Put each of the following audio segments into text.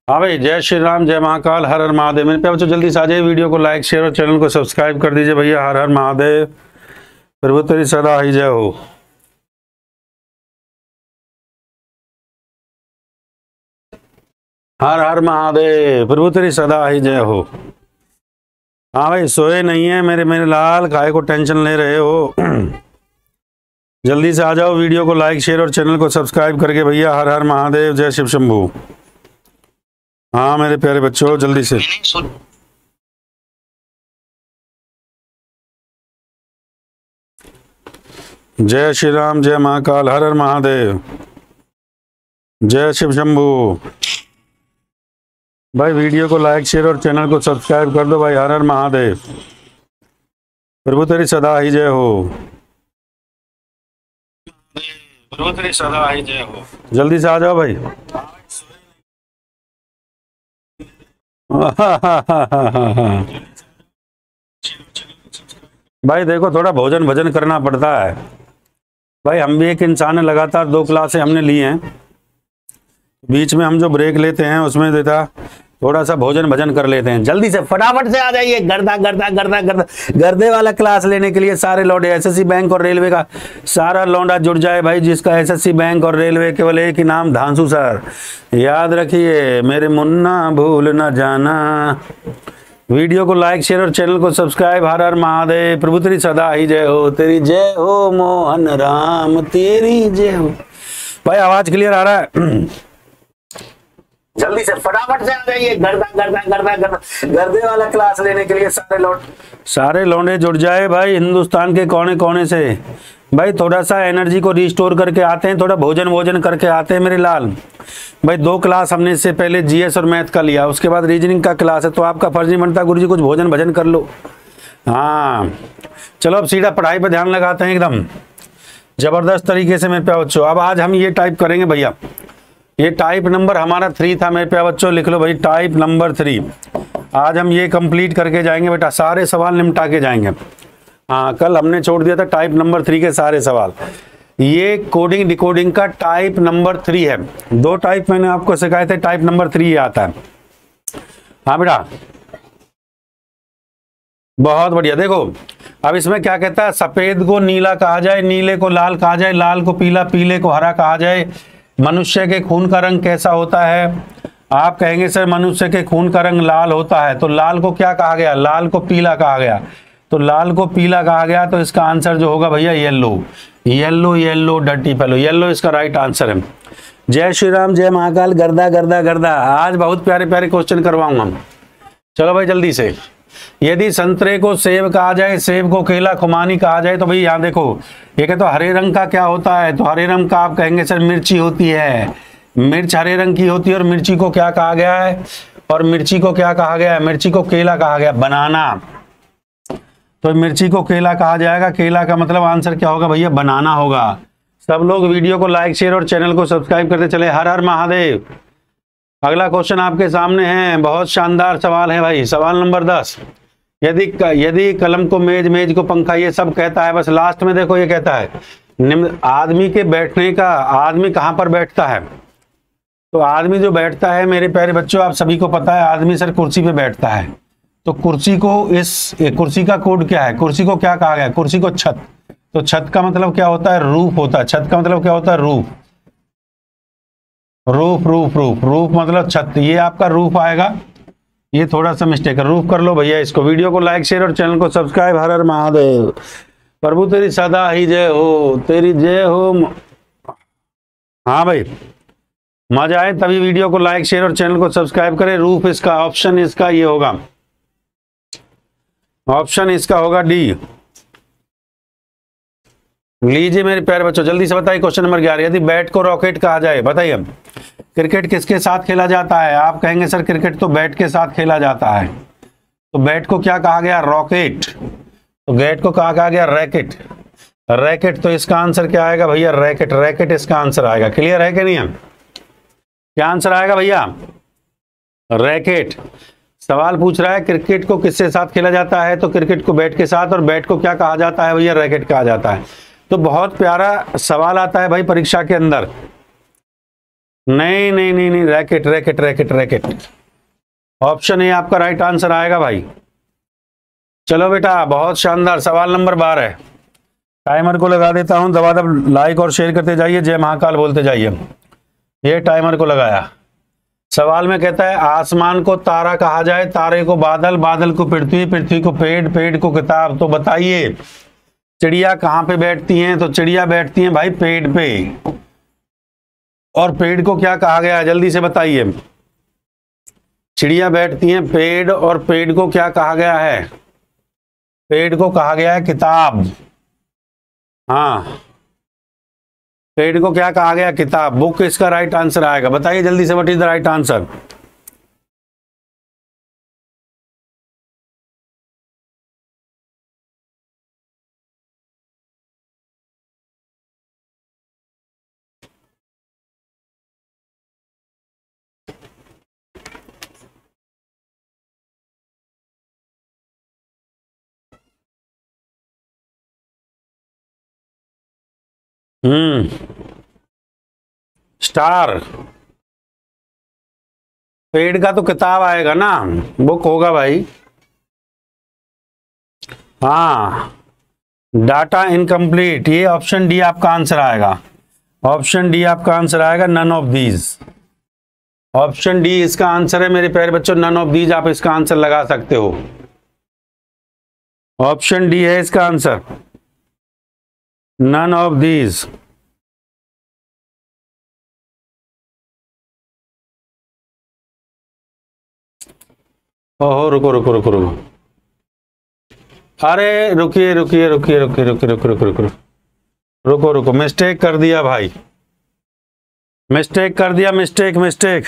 हाँ भाई, जय श्री राम, जय महाकाल, हर हर महादेव। मेरे प्यारे बच्चों, जल्दी से आ जाइए, वीडियो को लाइक शेयर और चैनल को सब्सक्राइब कर दीजिए भैया। हर हर महादेव, प्रभु तेरी सदा ही जय हो। हर हर महादेव, प्रभु तेरी सदा ही जय हो। हाँ भाई, सोए नहीं है मेरे मेरे लाल, काहे को टेंशन ले रहे हो। जल्दी से आ जाओ, वीडियो को लाइक शेयर और चैनल को सब्सक्राइब करके भैया। हर हर महादेव, जय शिव शंभू। हाँ मेरे प्यारे बच्चों, जल्दी से। जय श्री राम, जय महाकाल, हर हर महादेव, जय शिव शंभू। भाई वीडियो को लाइक शेयर और चैनल को सब्सक्राइब कर दो भाई। हर हर महादेव, प्रभु तेरी सदा ही जय हो। प्रभु तेरी सदा ही जय हो। जल्दी से आ जाओ भाई। भाई देखो, थोड़ा भोजन भजन करना पड़ता है भाई। हम भी एक इंसान है, लगातार 2 क्लासें हमने ली हैं, बीच में हम जो ब्रेक लेते हैं उसमें देता थोड़ा सा भोजन भजन कर लेते हैं। जल्दी से फटाफट से आ जाइए। गर्दा गर्दा गर्दा गर्दा गर्दे वाला क्लास लेने के लिए सारे लौंडे, एसएससी बैंक और रेलवे का सारा लौंडा जुड़ जाए भाई। जिसका एसएससी बैंक और रेलवे केवल एक ही नाम, धांसू सर। याद रखिए मेरे मुन्ना, भूल न जाना। वीडियो को लाइक शेयर और चैनल को सब्सक्राइब। हर हर महादेव, प्रभु तेरी सदा ही जय हो। तेरी जय हो मोहन राम, तेरी जय हो। भाई आवाज क्लियर आ रहा है? जल्दी से फटाफट से आ जाइए। गर्दा गर्दा गर्दा गर्दा गर्दे वाला क्लास लेने के लिए सारे लौंडे जुड़ जाए भाई, हिंदुस्तान के कोने कोने से। भाई थोड़ा सा एनर्जी को रिस्टोर करके आते हैं, थोड़ा भोजन करके आते हैं मेरे लाल। भाई 2 क्लास हमने इससे पहले जीएस और मैथ का लिया, उसके बाद रीजनिंग का क्लास है, तो आपका फर्ज नहीं बनता गुरुजी कुछ भोजन भजन कर लो। हाँ चलो, अब सीधा पढ़ाई पर ध्यान लगाते हैं एकदम जबरदस्त तरीके से मेरे प्यारे बच्चों। अब आज हम ये टाइप करेंगे भैया। ये टाइप नंबर हमारा 3 था मेरे प्यारे बच्चों, लिख लो भाई, टाइप नंबर 3। आज हम ये कंप्लीट करके जाएंगे बेटा, सारे सवाल निपटा के जाएंगे। हाँ, कल हमने छोड़ दिया था टाइप नंबर 3 के सारे सवाल। ये कोडिंग डिकोडिंग का टाइप नंबर 3 है। 2 टाइप मैंने आपको सिखाए थे, टाइप नंबर 3 ये आता है। हाँ बेटा, बहुत बढ़िया। देखो अब इसमें क्या कहता है, सफेद को नीला कहा जाए, नीले को लाल कहा जाए, लाल को पीला, पीले को हरा कहा जाए। मनुष्य के खून का रंग कैसा होता है? आप कहेंगे सर मनुष्य के खून का रंग लाल होता है, तो लाल को क्या कहा गया? लाल को पीला कहा गया। तो लाल को पीला कहा गया, तो इसका आंसर जो होगा भैया yellow. Yellow yellow dirty fellow, yellow इसका राइट आंसर है। जय श्री राम, जय महाकाल, गर्दा गर्दा गर्दा। आज बहुत प्यारे प्यारे क्वेश्चन करवाऊंगा। चलो भाई जल्दी से। यदि संतरे को सेब कहा जाए, सेब को केला खुमानी कहा जाए, तो भाई यहाँ देखो, ये कहते तो हरे रंग का क्या होता है? तो हरे रंग का आप कहेंगे सर मिर्ची होती है। मिर्च हरे रंग की होती है। और मिर्ची को क्या कहा गया है? और मिर्ची को क्या कहा गया है? मिर्ची को केला कहा गया, बनाना। तो मिर्ची को केला कहा जाएगा। केला का मतलब आंसर क्या होगा भैया? बनाना होगा। सब लोग वीडियो को लाइक शेयर और चैनल को सब्सक्राइब करते चले। हर हर महादेव। अगला क्वेश्चन आपके सामने है, बहुत शानदार सवाल है भाई। सवाल नंबर 10। यदि कलम को मेज, मेज को पंखा, ये सब कहता है। बस लास्ट में देखो ये कहता है निम्न आदमी के बैठने का। आदमी कहाँ पर बैठता है? तो आदमी जो बैठता है मेरे प्यारे बच्चों, आप सभी को पता है, आदमी सर कुर्सी पे बैठता है। तो कुर्सी को, कुर्सी का कोड क्या है? कुर्सी को क्या कहा गया? कुर्सी को छत। तो छत का मतलब क्या होता है? रूफ होता है। छत का मतलब क्या होता है? Roof. Roof roof roof roof मतलब छत। ये आपका रूफ आएगा। ये थोड़ा सा मिस्टेक है, रूफ कर लो भैया इसको। वीडियो को लाइक शेयर और चैनल को सब्सक्राइब। हर हर महादेव, प्रभु तेरी सदा ही जय हो। तेरी जय हो। हाँ भाई, मजा आए तभी वीडियो को लाइक शेयर और चैनल को सब्सक्राइब करें। रूफ इसका ऑप्शन, इसका ये होगा, ऑप्शन इसका होगा डी। लीजिए मेरे प्यारे बच्चों, जल्दी से बताइए क्वेश्चन नंबर 11। यदि बैट को रॉकेट कहा जाए, बताइए क्रिकेट किसके साथ खेला जाता है? आप कहेंगे सर क्रिकेट तो बैट के साथ खेला जाता है। तो बैट को क्या कहा गया? रॉकेट। तो बैट को कहा गया रैकेट। रैकेट, तो इसका आंसर क्या आएगा भैया? रैकेट। रैकेट इसका आंसर आएगा। क्लियर है कि नहीं है? क्या आंसर आएगा भैया? रैकेट। सवाल पूछ रहा है क्रिकेट को किसके साथ खेला जाता है? तो क्रिकेट को बैट के साथ। और बैट को क्या कहा जाता है भैया? रैकेट कहा जाता है। तो बहुत प्यारा सवाल आता है भाई परीक्षा के अंदर। नहीं नहीं नहीं नहीं, racket racket racket racket. Option A आपका राइट आंसर आएगा भाई। चलो बेटा, बहुत शानदार। सवाल नंबर 12 है। टाइमर को लगा देता हूं, दबादब लाइक और शेयर करते जाइए, जय महाकाल बोलते जाइए। ये टाइमर को लगाया। सवाल में कहता है आसमान को तारा कहा जाए, तारे को बादल, बादल को पृथ्वी, पृथ्वी को पेड़, पेड़ को किताब। तो बताइए चिड़िया कहाँ पे बैठती हैं? तो चिड़िया बैठती हैं भाई पेड़ पे। और पेड़ को क्या कहा गया है? जल्दी से बताइए। चिड़िया बैठती हैं पेड़, और पेड़ को क्या कहा गया है? पेड़ को कहा गया है किताब। हाँ, पेड़ को क्या कहा गया? किताब। बुक इसका राइट आंसर आएगा। बताइए जल्दी से, what is the right answer? Star. पेड़ का तो किताब आएगा ना, बुक होगा भाई। हाँ, डाटा इनकम्प्लीट। ये ऑप्शन डी आपका आंसर आएगा। ऑप्शन डी आपका आंसर आएगा, none of these. Option D इसका आंसर है मेरे प्यारे बच्चों, नन ऑफ दीज। आप इसका आंसर लगा सकते हो। ऑप्शन डी है इसका आंसर, नन ऑफ दीज। ओहो, रुको रुको रुको रुको, अरे रुकिए रुकिए रुकिए रुकिए रुकिए रुको रुको रुको रुको रुको, मिस्टेक कर दिया भाई, मिस्टेक कर दिया, मिस्टेक मिस्टेक।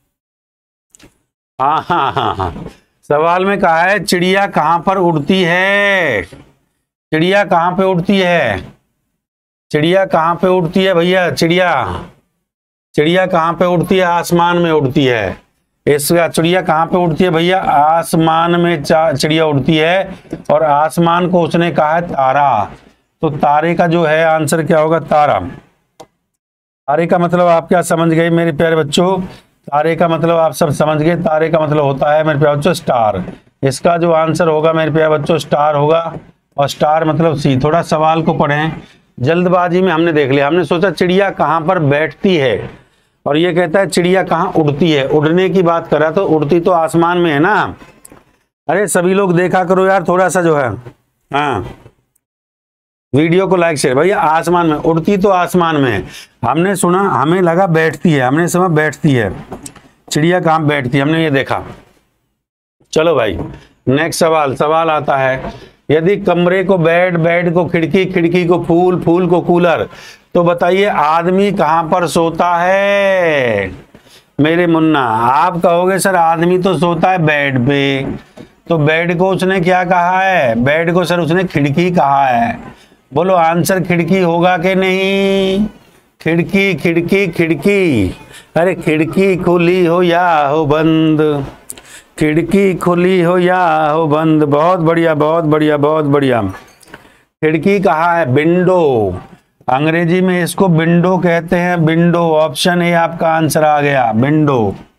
हाँ हाँ हाँ हाँ, सवाल में कहा है चिड़िया कहाँ पर उड़ती है? चिड़िया कहाँ पे उड़ती है? चिड़िया कहाँ पे उड़ती है भैया? चिड़िया, चिड़िया कहाँ पे उड़ती है? आसमान में उड़ती है। इसका चिड़िया कहाँ पे उड़ती है भैया? आसमान में चिड़िया उड़ती है। और आसमान को उसने कहा है तारा। तो तारे का जो है आंसर क्या होगा? तारा। तारे का मतलब आप क्या समझ गए मेरे प्यारे बच्चों? तारे का मतलब आप सब समझ गए। तारे का मतलब होता है मेरे प्यारे बच्चों स्टार। इसका जो आंसर होगा मेरे प्यारे बच्चों स्टार होगा। और स्टार मतलब सी। थोड़ा सवाल को पढ़ें, जल्दबाजी में हमने देख लिया। हमने सोचा चिड़िया कहाँ पर बैठती है, और ये कहता है चिड़िया कहाँ उड़ती है। उड़ने की बात कर रहा, तो उड़ती तो आसमान में है ना। अरे सभी लोग देखा करो यार थोड़ा सा जो है, हाँ, वीडियो को लाइक शेयर। भैया आसमान में उड़ती तो आसमान में है। हमने सुना, हमें लगा बैठती है, हमने समझा बैठती है। चिड़िया कहाँ बैठती है, हमने ये देखा। चलो भाई नेक्स्ट सवाल। सवाल आता है यदि कमरे को बेड, बेड को खिड़की, खिड़की को फूल, फूल को कूलर, तो बताइए आदमी कहाँ पर सोता है? मेरे मुन्ना आप कहोगे सर आदमी तो सोता है बेड पे। तो बेड को उसने क्या कहा है? बेड को सर उसने खिड़की कहा है। बोलो आंसर खिड़की होगा कि नहीं? खिड़की खिड़की खिड़की। अरे खिड़की खुली हो या हो बंद, खिड़की खुली हो या हो बंद। बहुत बढ़िया बहुत बढ़िया बहुत बढ़िया। खिड़की कहा है? विंडो। अंग्रेजी में इसको विंडो कहते हैं, विंडो। ऑप्शन ए आपका आंसर आ गया, विंडो।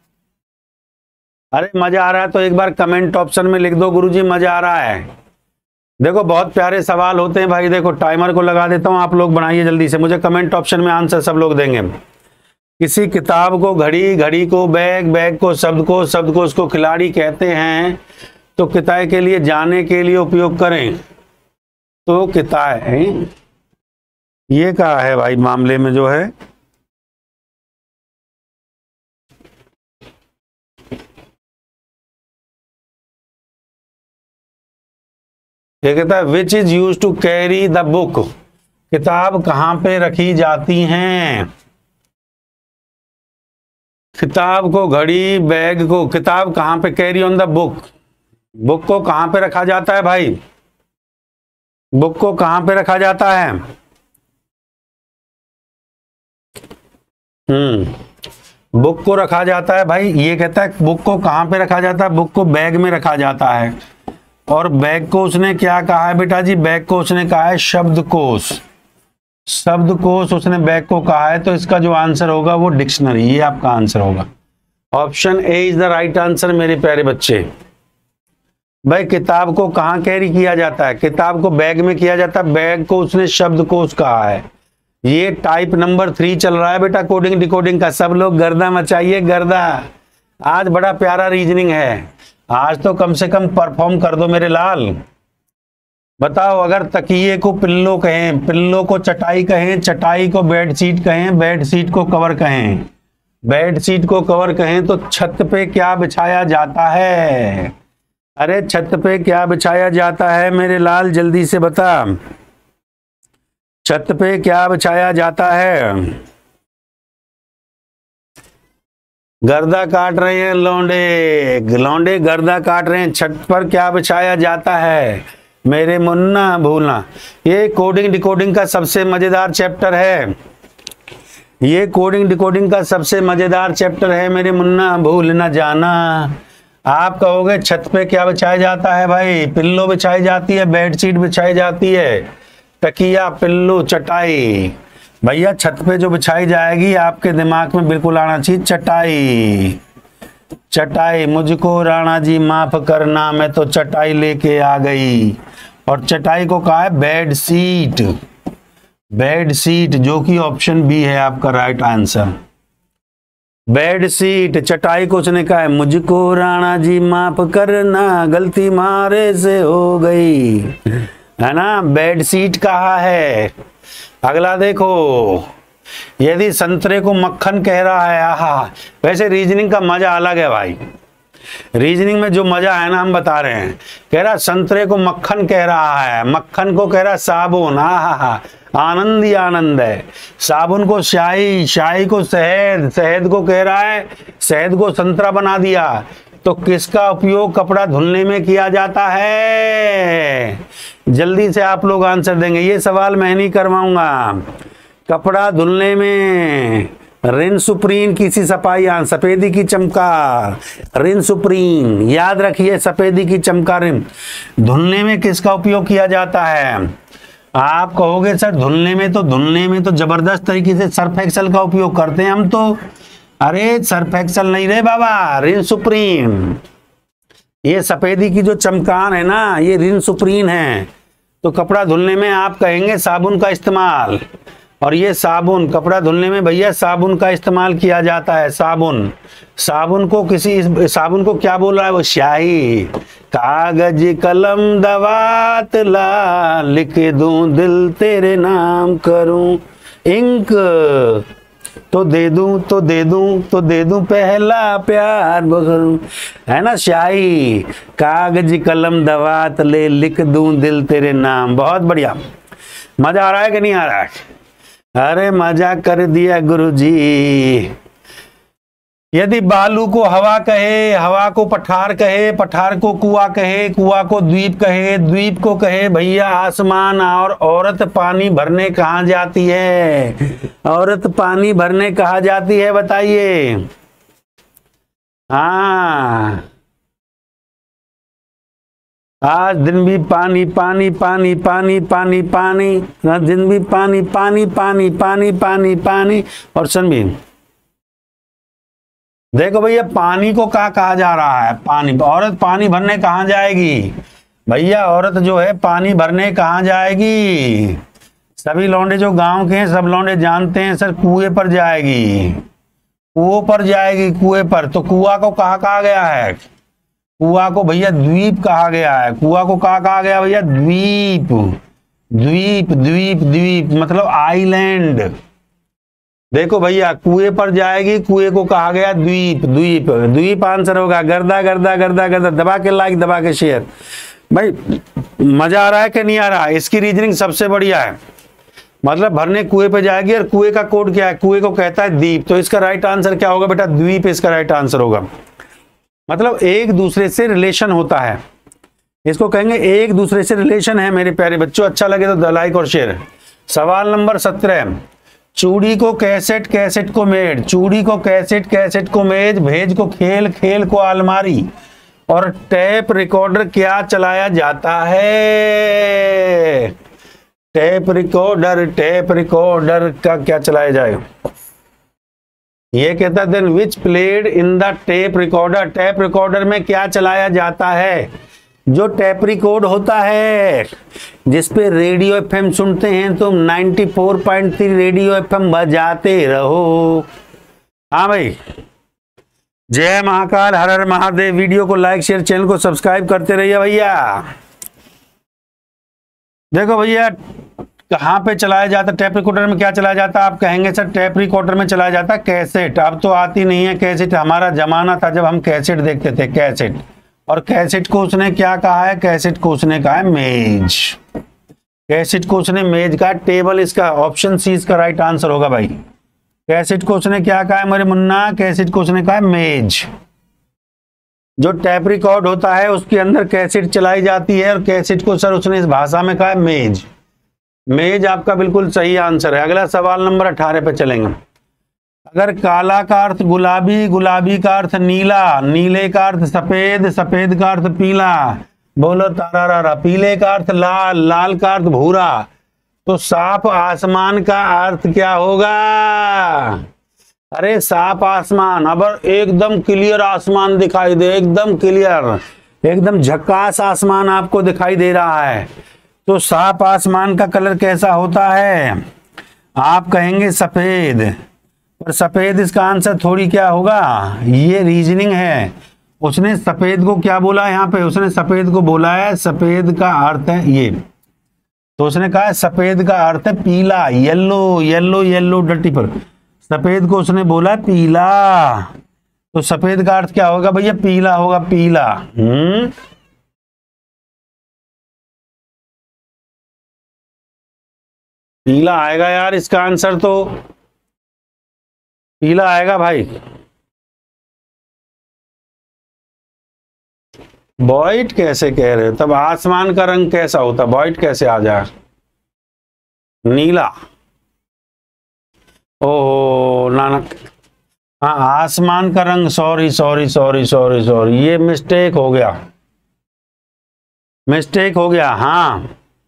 अरे मजा आ रहा है तो एक बार कमेंट ऑप्शन में लिख दो गुरुजी मजा आ रहा है। देखो बहुत प्यारे सवाल होते हैं भाई। देखो टाइमर को लगा देता हूं, आप लोग बनाइए जल्दी से। मुझे कमेंट ऑप्शन में आंसर सब लोग देंगे। किसी किताब को घड़ी, घड़ी को बैग, बैग को शब्द को, शब्द को उसको खिलाड़ी कहते हैं। तो किताब के लिए जाने के लिए उपयोग करें तो किताब। ये कहा है भाई मामले में जो है, ये कहता है which is use to carry the book. किताब कहाँ पे रखी जाती हैं? किताब को, घड़ी, बैग को, किताब कहाँ पे? Carry on the book. Book को कहाँ पे रखा जाता है भाई? बुक को कहाँ पे रखा जाता है? बुक को रखा जाता है भाई। ये कहता है बुक को कहाँ पे रखा जाता है? बुक को बैग में रखा जाता है। और बैग को उसने क्या कहा है बेटा जी? बैग को उसने कहा है शब्दकोश। शब्दकोश उसने बैग को कहा है, तो इसका जो आंसर होगा वो डिक्शनरी, ये आपका आंसर होगा। Option A is the right answer मेरे प्यारे बच्चे। भाई किताब को कहाँ कैरी किया जाता है? किताब को बैग में किया जाता है, बैग को उसने शब्दकोश कहा है। ये टाइप नंबर 3 चल रहा है बेटा कोडिंग डिकोडिंग का। सब लोग गर्दा मचाइए गर्दा। आज बड़ा प्यारा रीजनिंग है, आज तो कम से कम परफॉर्म कर दो मेरे लाल। बताओ, अगर तकिए को पिल्लो कहें, पिल्लो को चटाई कहें, चटाई को बेडशीट कहें, बेडशीट को कवर कहें, बेडशीट को कवर कहें, तो छत पे क्या बिछाया जाता है? अरे छत पे क्या बिछाया जाता है मेरे लाल, जल्दी से बता। छत पे क्या बिछाया जाता है? गर्दा काट रहे हैं लौंडे, लौंडे गर्दा काट रहे हैं। छत पर क्या बिछाया जाता है मेरे मुन्ना भूलना। ये कोडिंग डिकोडिंग का सबसे मजेदार चैप्टर है, ये कोडिंग डिकोडिंग का सबसे मजेदार चैप्टर है मेरे मुन्ना, भूल ना जाना। आप कहोगे छत पे क्या बिछाया जाता है? भाई पिल्लो बिछाई जाती है, बेडशीट बिछाई जाती है, तकिया पिल्लो चटाई। भैया छत पे जो बिछाई जाएगी आपके दिमाग में बिल्कुल आना चाहिए चटाई। चटाई, मुझको राणा जी माफ करना, मैं तो चटाई लेके आ गई। और चटाई को कहा है बेड सीट, बेड सीट, जो कि ऑप्शन बी है आपका राइट आंसर। बेड सीट, चटाई को उसने कहा है मुझको राणा जी माफ करना, गलती मारे से हो गई, है ना। बेड सीट कहा है। अगला देखो, यदि संतरे को मक्खन कह रहा है, आहा। वैसे रीजनिंग का मजा अलग है भाई, रीजनिंग में जो मजा है ना हम बता रहे हैं। कह रहा संतरे को मक्खन कह रहा है, मक्खन को कह रहा साबुन, आहा, आनंद ही आनंद है। साबुन को शाही, शाही को शहद, शहद को कह रहा है शहद को संतरा बना दिया। तो किसका उपयोग कपड़ा धुलने में किया जाता है? जल्दी से आप लोग आंसर देंगे, ये सवाल मैं नहीं करवाऊंगा। कपड़ा धुलने में रिन सुप्रीन किसी सफाई, सफेदी की चमकार, रिन सुप्रीन, याद रखिए सफेदी की चमकार रिन। धुलने में किसका उपयोग किया जाता है? आप कहोगे सर धुलने में तो जबरदस्त तरीके से सर्फ एक्सेल का उपयोग करते हैं हम तो। अरे सर्फ एक्सेल नहीं रे बाबा, रिन सुप्रीन। ये सफेदी की जो चमकार है ना, ये रिन सुप्रीन है। तो कपड़ा धुलने में आप कहेंगे साबुन का इस्तेमाल, और ये साबुन, कपड़ा धुलने में भैया साबुन का इस्तेमाल किया जाता है। साबुन, साबुन को किसी, साबुन को क्या बोल रहा है वो? शाही। कागज कलम दवात ला, लिख दूं दिल तेरे नाम करूं, इंक तो दे दूं, तो दे दूं, तो दे दूं पहला प्यार करूं, है ना। शाही, कागज कलम दवात ले, लिख दूं दिल तेरे नाम। बहुत बढ़िया। मजा आ रहा है कि नहीं आ रहा है? अरे मजा कर दिया गुरुजी। यदि बालू को हवा कहे, हवा को पठार कहे, पठार को कुआं कहे, कुआं को द्वीप कहे, द्वीप को कहे भैया आसमान, और औरत पानी भरने कहाँ जाती है? औरत पानी भरने कहाँ जाती है बताइए? हाँ, आज दिन भी पानी पानी पानी पानी पानी पानी, दिन भी पानी पानी पानी पानी पानी पानी। और सन भी देखो भैया, पानी को क्या कहा जा रहा है? पानी। औरत पानी भरने कहाँ जाएगी? भैया औरत जो है पानी भरने कहाँ जाएगी? सभी लौंडे जो गांव के हैं सब लौंडे जानते हैं सर, कुएं पर जाएगी, कुओं पर जाएगी, कुएं पर। तो कुआं को कहा गया है? कुआं को भैया द्वीप कहा गया है। कुआं को कहा गया भैया? द्वीप, द्वीप द्वीप द्वीप मतलब आइलैंड। देखो भैया, कुएं पर जाएगी, कुएं को कहा गया द्वीप, द्वीप, द्वीप आंसर होगा। गर्दा गर्दा गर्दा गर्दा। दबा के लाइक, दबा के शेयर। भाई मजा आ रहा है कि नहीं आ रहा? इसकी रीजनिंग सबसे बढ़िया है। मतलब भरने कुएं पे जाएगी, और कुएं का कोड क्या है? कुएं को कहता है द्वीप। तो इसका राइट आंसर क्या होगा बेटा? द्वीप इसका राइट आंसर होगा। मतलब एक दूसरे से रिलेशन होता है, इसको कहेंगे एक दूसरे से रिलेशन है मेरे प्यारे बच्चों। अच्छा लगे तो लाइक और शेयर। सवाल नंबर 17, चूड़ी को कैसेट, कैसेट को मेज, चूड़ी को कैसेट, कैसेट को मेज, भेज को खेल, खेल को अलमारी, और टेप रिकॉर्डर क्या चलाया जाता है? टेप रिकॉर्डर का क्या चलाया जाएगा? ये कहता है then which played in the tape recorder, tape recorder में क्या चलाया जाता है? जो टेप रिकॉर्ड होता है जिसपे रेडियो एफएम सुनते हैं तुम, 94.3 रेडियो एफएम बजाते रहो। हाँ भाई, जय महाकाल, हर हर महादेव। वीडियो को लाइक शेयर, चैनल को सब्सक्राइब करते रहिए भैया। देखो भैया, कहाँ पे चलाया जाता है टेप रिकॉर्डर में? क्या चलाया जाता है? आप कहेंगे सर टेप रिकॉर्डर में चलाया जाता है कैसेट। अब तो आती नहीं है कैसेट, हमारा जमाना था जब हम कैसेट देखते थे, कैसेट। और कैसेट को उसने क्या कहा है? कैसेट को उसने कहा है मेज। कैसेट को उसने मेज का, टेबल इसका ऑप्शन सी इसका राइट आंसर होगा भाई। कैसेट को उसने क्या कहा है मेरे मुन्ना? कैसेट को उसने कहा है मेज। जो टैप रिकॉर्ड होता है उसके अंदर कैसेट चलाई जाती है, और कैसेट को सर उसने इस भाषा में कहा है मेज। मेज आपका बिल्कुल सही आंसर है। अगला सवाल नंबर 18 पे चलेंगे। अगर काला का अर्थ गुलाबी, गुलाबी का अर्थ नीला, नीले का अर्थ सफेद, सफेद का अर्थ पीला, बोलो तारा, पीले का अर्थ लाल, लाल का अर्थ भूरा, तो साफ आसमान का अर्थ क्या होगा? अरे साफ आसमान, अब एकदम क्लियर आसमान दिखाई दे, एकदम क्लियर, एकदम झक्कास आसमान आपको दिखाई दे रहा है, तो साफ आसमान का कलर कैसा होता है? आप कहेंगे सफेद, पर सफेद इसका आंसर थोड़ी क्या होगा? ये रीजनिंग है। उसने सफेद को क्या बोला यहाँ पे? उसने सफेद को बोला है सफेद का अर्थ है ये, तो उसने कहा है सफेद का अर्थ है पीला, येलो, येलो, येलो डटी पर सफेद को उसने बोला पीला, तो सफेद का अर्थ क्या होगा भैया? पीला होगा, पीला। पीला आएगा यार इसका आंसर, तो पीला आएगा भाई। व्हाइट कैसे कह रहे हो? तब आसमान का रंग कैसा होता? व्हाइट कैसे आ जाए? नीला। ओह नानक, हाँ आसमान का रंग, sorry sorry sorry sorry sorry, ये मिस्टेक हो गया, मिस्टेक हो गया। हाँ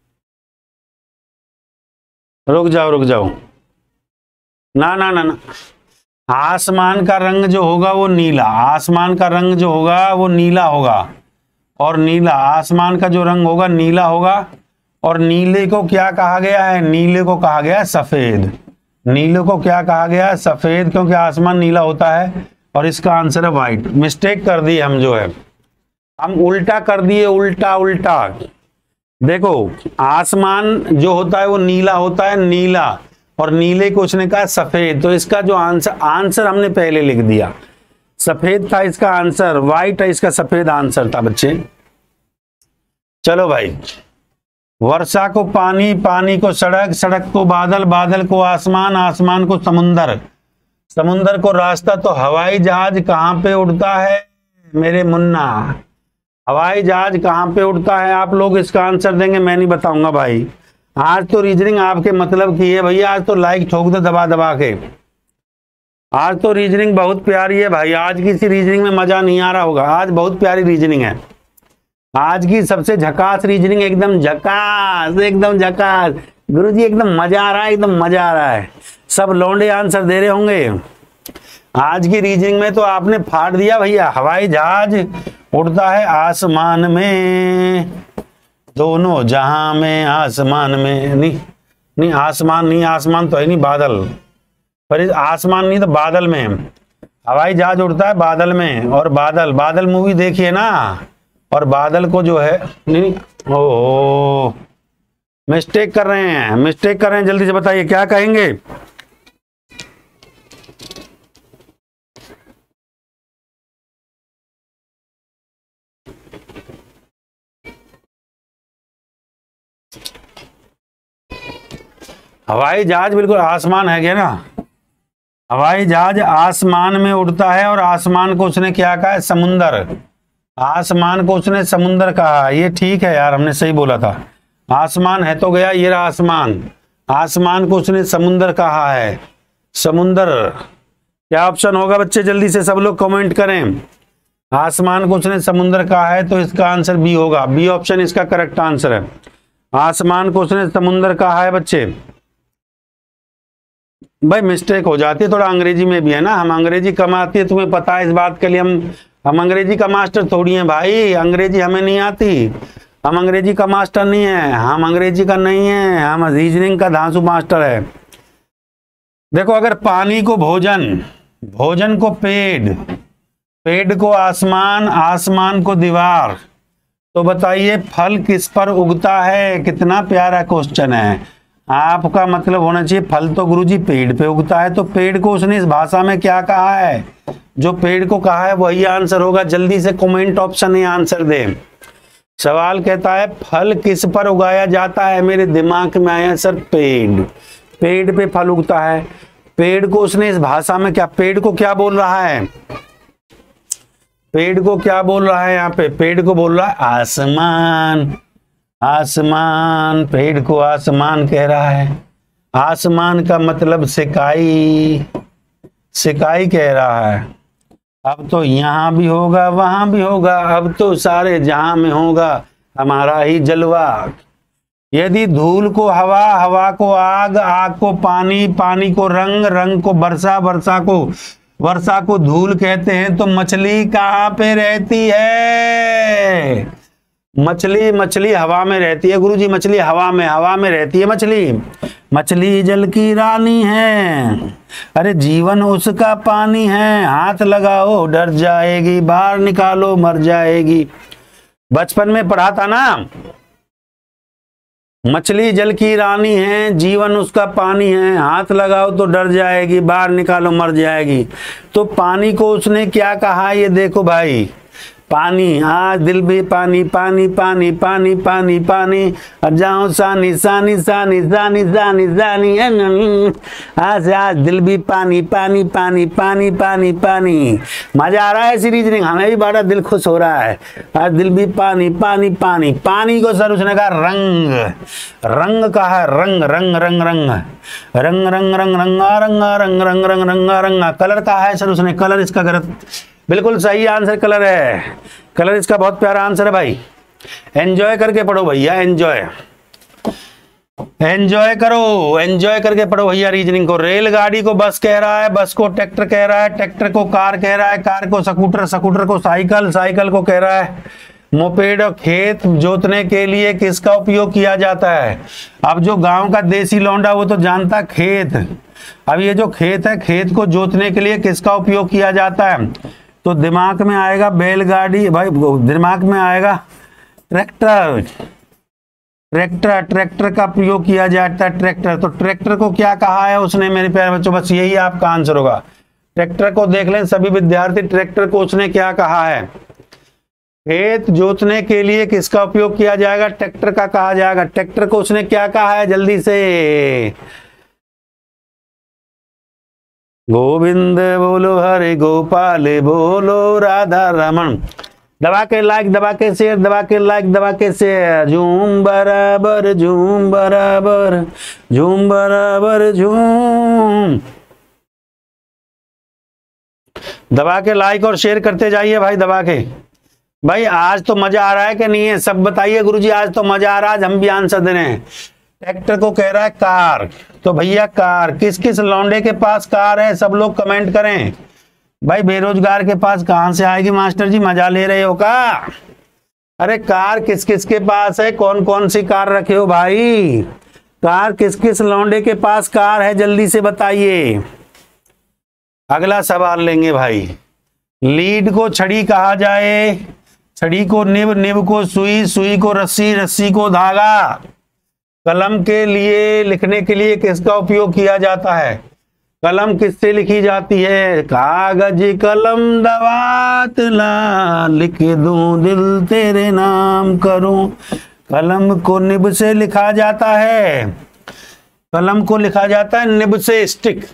रुक जाओ रुक जाओ, ना ना ना ना, आसमान का रंग जो होगा वो नीला, आसमान का रंग जो होगा वो नीला होगा, और नीला आसमान का जो रंग होगा नीला होगा। और नीले को क्या कहा गया है? नीले को कहा गया है सफेद। नीले को क्या कहा गया है? सफेद, क्योंकि आसमान नीला होता है, और इसका आंसर है व्हाइट। मिस्टेक कर दी हम, जो है हम उल्टा कर दिए, उल्टा उल्टा। देखो आसमान जो होता है वो नीला होता है, नीला, और नीले को उसने कहा सफेद, तो इसका जो आंसर हमने पहले लिख दिया, सफेद था इसका आंसर, व्हाइट है इसका सफेद आंसर था बच्चे। चलो भाई, वर्षा को पानी, पानी को सड़क, सड़क को बादल, बादल को आसमान, आसमान को समुंदर, समुंदर को रास्ता, तो हवाई जहाज कहाँ पे उड़ता है मेरे मुन्ना? हवाई जहाज कहाँ पे उड़ता है? आप लोग इसका आंसर देंगे, मैं नहीं बताऊंगा भाई। आज तो रीजनिंग आपके मतलब की है भैया, आज तो लाइक ठोक दो दबा दबा के। आज तो रीजनिंग बहुत प्यारी है भाई, आज की सी रीजनिंग में मजा नहीं आ रहा होगा, आज बहुत प्यारी रीजनिंग है। आज की सबसे झकास रीजनिंग, एकदम झकास, एकदम झकास गुरुजी, एकदम मजा आ रहा है, एकदम मजा आ रहा है। सब लौंडे आंसर दे रहे होंगे आज की रीजनिंग में, तो आपने फाड़ दिया भैया। हवाई जहाज उड़ता है आसमान में, दोनों जहां में, आसमान में, नहीं नहीं आसमान नहीं, आसमान तो है नहीं, बादल, पर आसमान नहीं तो बादल में। हवाई जहाज उड़ता है बादल में, और बादल, बादल मूवी देखिए ना, और बादल को जो है नहीं, ओ मिस्टेक कर रहे हैं, मिस्टेक कर रहे हैं, जल्दी से बताइए क्या कहेंगे? हवाई जहाज बिल्कुल आसमान है क्या ना? हवाई जहाज आसमान में उड़ता है, और आसमान को उसने क्या कहा है? समुंदर। आसमान को उसने समुंदर कहा, ये ठीक है यार, हमने सही बोला था। आसमान है तो गया, ये रहा आसमान, आसमान को उसने समुंदर कहा है, समुंदर। क्या ऑप्शन होगा बच्चे? जल्दी से सब लोग कमेंट करें। आसमान को उसने समुंदर कहा है, तो इसका आंसर बी होगा, बी ऑप्शन इसका करेक्ट आंसर है। आसमान को उसने समुंदर कहा है बच्चे। भाई मिस्टेक हो जाती है थोड़ा, अंग्रेजी में भी है ना, हम अंग्रेजी कम आती है, तुम्हें पता है, इस बात के लिए हम अंग्रेजी का मास्टर थोड़ी हैं भाई, अंग्रेजी हमें नहीं आती, हम अंग्रेजी का मास्टर नहीं है, हम अंग्रेजी का नहीं है, हम रीजनिंग का धांसू मास्टर है। देखो, अगर पानी को भोजन, भोजन को पेड़, पेड़ को आसमान, आसमान को दीवार, तो बताइए फल किस पर उगता है? कितना प्यारा क्वेश्चन है। आपका मतलब होना चाहिए फल तो गुरुजी पेड़ पे उगता है, तो पेड़ को उसने इस भाषा में क्या कहा है? जो पेड़ को कहा है वही आंसर होगा। जल्दी से कमेंट ऑप्शन में आंसर दे। सवाल कहता है फल किस पर उगाया जाता है? मेरे दिमाग में आया सर पेड़, पेड़ पे फल उगता है। पेड़ को उसने इस भाषा में क्या, पेड़ को क्या बोल रहा है? पेड़ को क्या बोल रहा है यहाँ पे? पेड़ को बोल रहा है आसमान, आसमान, पेड़ को आसमान कह रहा है। आसमान का मतलब सिकाई, सिकाई कह रहा है। अब तो यहाँ भी होगा वहां भी होगा, अब तो सारे जहां में होगा हमारा ही जलवा। यदि धूल को हवा, हवा को आग, आग को पानी, पानी को रंग, रंग को वर्षा, वर्षा को, वर्षा को धूल कहते हैं, तो मछली कहाँ पे रहती है? मछली, मछली हवा में रहती है गुरुजी, मछली हवा में, हवा में रहती है मछली। मछली जल की रानी है, अरे जीवन उसका पानी है, हाथ लगाओ डर जाएगी, बाहर निकालो मर जाएगी। बचपन में पढ़ा था ना, मछली जल की रानी है, जीवन उसका पानी है, हाथ लगाओ तो डर जाएगी, बाहर निकालो मर जाएगी। तो पानी को उसने क्या कहा? ये देखो भाई, पानी, आज दिल भी पानी, पानी पानी पानी पानी पानी, जाओ सानी सानी सानी सानी सानी सानी, आज दिल भी पानी, पानी पानी पानी पानी पानी। मजा आ रहा है सीरीज नहीं? हमें भी बड़ा दिल खुश हो रहा है। आज दिल भी पानी, पानी पानी। पानी को सर उसने कहा रंग, रंग कहा है, रंग रंग रंग रंग रंग रंग रंग रंगा रंगा रंग रंग रंग रंगा रंगा। कलर कहा है सर उसने, कलर इसका गलत, बिल्कुल सही आंसर कलर है, कलर इसका बहुत प्यारा आंसर है भाई। एंजॉय करके पढ़ो भैया, एंजॉय, एंजॉय करो, एंजॉय करके पढ़ो भैया रीजनिंग को। रेलगाड़ी को बस कह रहा है, बस को ट्रैक्टर कह रहा है, ट्रैक्टर को कार कह रहा है, कार को स्कूटर, स्कूटर को साइकिल, साइकिल को कह रहा है मोपेड। और खेत जोतने के लिए किसका उपयोग किया जाता है? अब जो गांव का देसी लौंडा वो तो जानता खेत। अब ये जो खेत है, खेत को जोतने के लिए किसका उपयोग किया जाता है? तो दिमाग में आएगा बैलगाड़ी भाई, दिमाग में आएगा ट्रैक्टर, ट्रैक्टर, ट्रैक्टर का प्रयोग किया जाता है, ट्रैक्टर। तो ट्रैक्टर को क्या कहा है उसने मेरे प्यारे बच्चों? बस यही आपका आंसर होगा। ट्रैक्टर को देख लें सभी विद्यार्थी, ट्रैक्टर को उसने क्या कहा है? खेत जोतने के लिए किसका उपयोग किया जाएगा? ट्रैक्टर का कहा जाएगा। ट्रैक्टर को उसने क्या कहा है? जल्दी से गोविंद बोलो, हरे गोपाल बोलो, राधा रमन। दबा के लाइक, दबा के शेयर, दबा के लाइक, दबा के शेयर। झूम बराबर, झूम बराबर, झूम बराबर झूम। दबा के लाइक और शेयर करते जाइए भाई, दबा के। भाई आज तो मजा आ रहा है कि नहीं है? सब बताइए गुरुजी, आज तो मजा आ रहा है, आज हम भी आंसर दे रहे हैं। ट्रैक्टर को कह रहा है कार, तो भैया कार, किस किस लौंडे के पास कार है? सब लोग कमेंट करें भाई। बेरोजगार के पास कहां से आएगी मास्टर जी, मजा ले रहे हो का? अरे कार किस किस के पास है? कौन कौन सी कार रखे हो भाई? कार किस किस लौंडे के पास कार है? जल्दी से बताइए। अगला सवाल लेंगे भाई। लीड को छड़ी कहा जाए, छड़ी को निब, निब को सुई, सुई को रस्सी, रस्सी को धागा। कलम के लिए, लिखने के लिए किसका उपयोग किया जाता है? कलम किससे लिखी जाती है? कागज कलम दवात ला, लिख दूं दिल तेरे नाम करूं। कलम को निब से लिखा जाता है, कलम को लिखा जाता है निब से, stick,